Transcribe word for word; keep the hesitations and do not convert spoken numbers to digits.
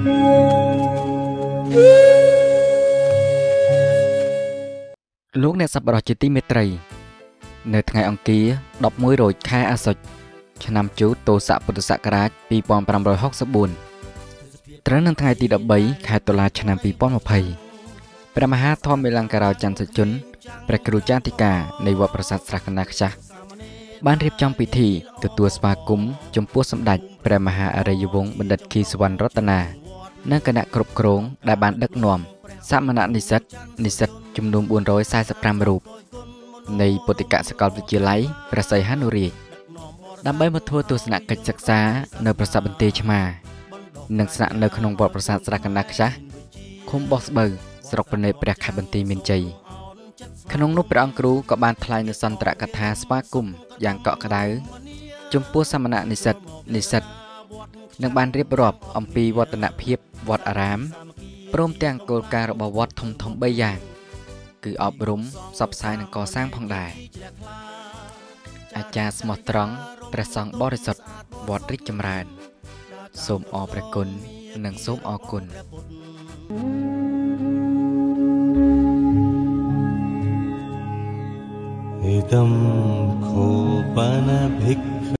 ลูกเนี่ยสับปะรดจิตติเมตรีในថ្ងៃអង្គារដប់មួយរោចខែអាសុចឆ្នាំជូតទសពុទ្ធសករាជពីរពាន់ប្រាំរយហកសិបបួនត្រូវនឹងថ្ងៃទីដប់បីខែតុលាឆ្នាំពីរពាន់ម្ភៃព្រះមហាធម្មមេលង្ការោចន្ទសុជនព្រះគ្រូចាតិកានៃវត្តប្រាសាទស្រះកណ្ដាលខ្ចាស់បានរៀបចំពិធីទទួលស្វាគមន៍ចំពោះសម្ដេចព្រះមហាអរិយវង្សបណ្ឌិតខីសុវណ្ណរតនានិងគណៈគ្រប់គ្រងដែលបានដឹកនាំសមណនិស្សិតនិស្សិតចំនួនបួនរយសែសិបប្រាំរូបនៃពុទ្ធិកសាកលវិទ្យាល័យព្រះសីហនុរាជដើម្បីមកធ្វើទស្សនកិច្ចសិក្សានៅប្រាសាទបន្ទាយឆ្មារនិងស្នាក់នៅក្នុងវត្តប្រាសាទស្រះកណ្ដាលខ្ចាស់ឃុំបោះស្បូវស្រុកប្រណេតព្រះខេត្តបន្ទាយមានជ័យក្នុងនោះព្រះអង្គគ្រូក៏បានថ្លែងនូវសន្ទរកថាស្វាគមន៍យ៉ាងកក់ក្ដៅចំពោះសមណនិស្សិតនិស្សិតនិងបានរៀបរាប់អំពីវឌ្ឍនភាពវត្តអារាមព្រមទាំងគោលការណ៍របស់វត្តធំធំបីយ៉ាងគឺអប់រំផ្សព្វផ្សាយនិងកសាងផងដែរអាចារ្យស្មោះត្រង់ព្រះសង្ឃបរិសុទ្ធវត្តរីកចម្រើនសូមអរព្រះគុណនិងសូមអរគុណឥదం ខោបនភិក្ខ